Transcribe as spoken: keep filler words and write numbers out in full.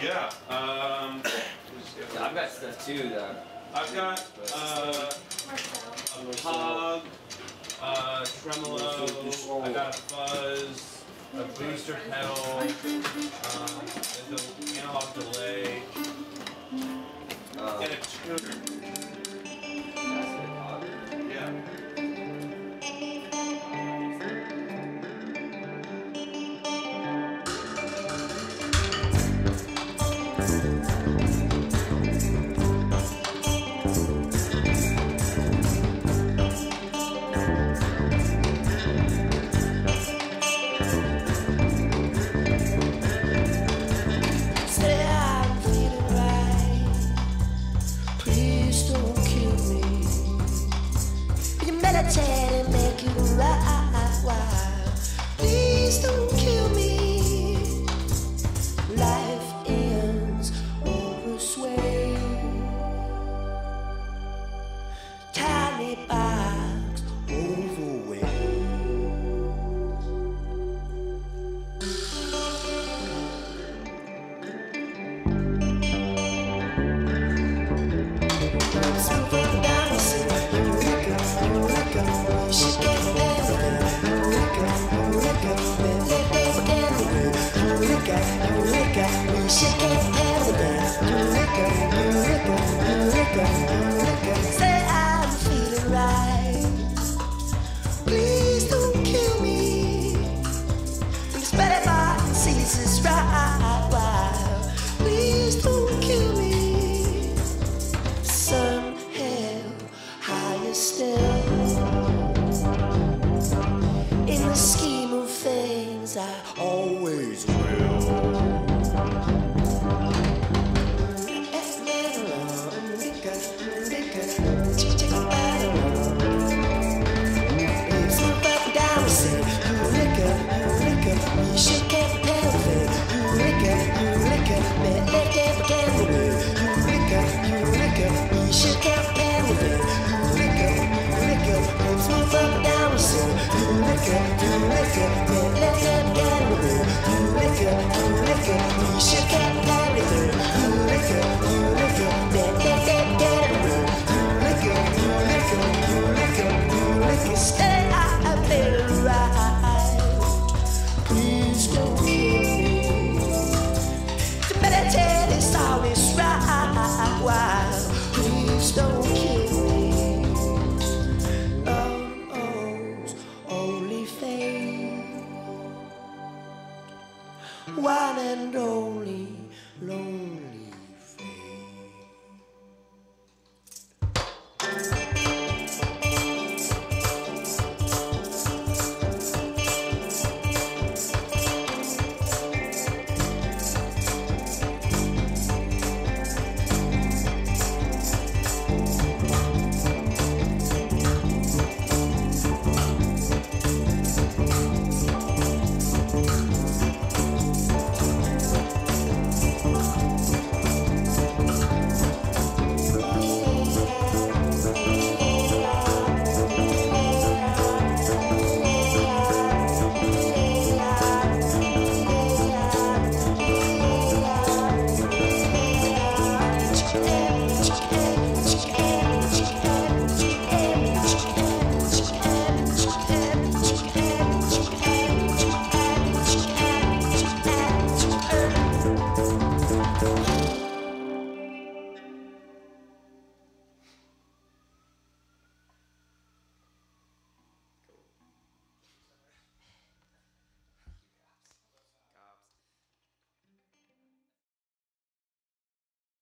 Yeah. Um, yeah, I've got stuff too though. I've got uh, a pog, uh, tremolo. I got a fuzz, a booster pedal. Um, there's an analog delay, Uh, and a tuner. that's it, pog. Yeah. And make you right wild. Please don't kill me. Life ends over sway. Tiny box overweight. Something down the city. She can't have it. Eureka, Eureka, let them get it. Eureka, Eureka, she can't have it. Eureka, Eureka, Eureka, Eureka. Say I'm feeling right. Please don't kill me. This better my disease is right. Wild. Please don't kill me. Some hell higher still. In the scheme of things, I always will. It's up and down, say, Eureka, Eureka, we should get perfect. Eureka, Eureka, let them get away. Eureka, Eureka, we should get perfect. Eureka, Eureka, let's move up and down, say, Eureka, Eureka, let them get away. Eureka, Eureka, we should get perfect. Eureka, Eureka, let them get away. Eureka, Eureka, Eureka, Eureka, stay out there right. Please don't kill me. To meditate is always right. Wow, please don't kill me. Oh, oh's only fate. One and only, lonely.